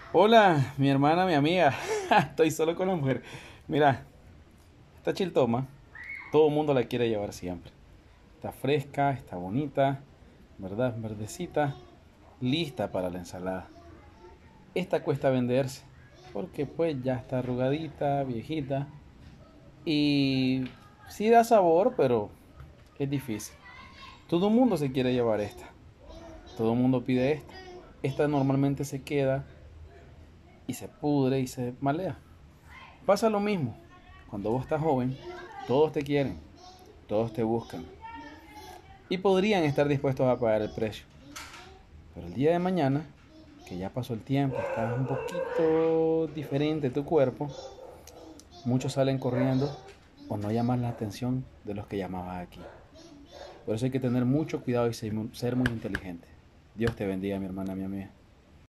Hola, mi hermana, mi amiga. Estoy solo con la mujer. Mira, esta chiltoma, todo el mundo la quiere llevar siempre. Está fresca, está bonita, ¿verdad? Verdecita, lista para la ensalada. Esta cuesta venderse, porque pues ya está arrugadita, viejita. Y sí da sabor, pero es difícil. Todo el mundo se quiere llevar esta. Todo el mundo pide esta. Esta normalmente se queda y se pudre y se malea. Pasa lo mismo. Cuando vos estás joven, todos te quieren, todos te buscan y podrían estar dispuestos a pagar el precio. Pero el día de mañana, que ya pasó el tiempo, estás un poquito diferente tu cuerpo, muchos salen corriendo o no llaman la atención de los que llamabas aquí. Por eso hay que tener mucho cuidado y ser muy inteligente. Dios te bendiga, mi hermana, mi amiga.